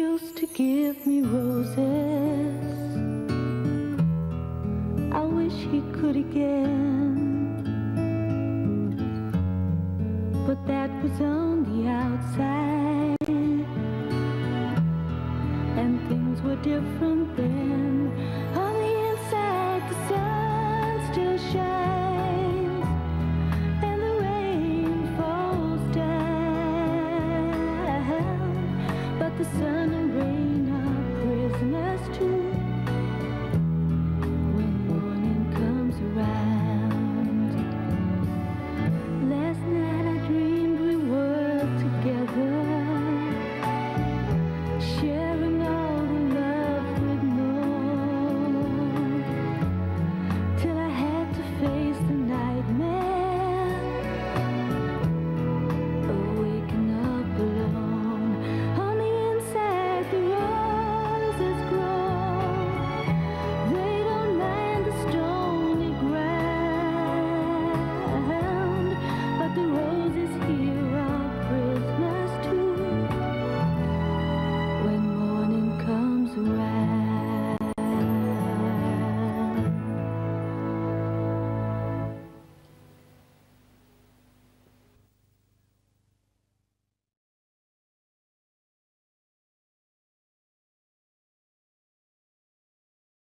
used to give me roses. I wish he could again, but that was on the outside, and things were different then.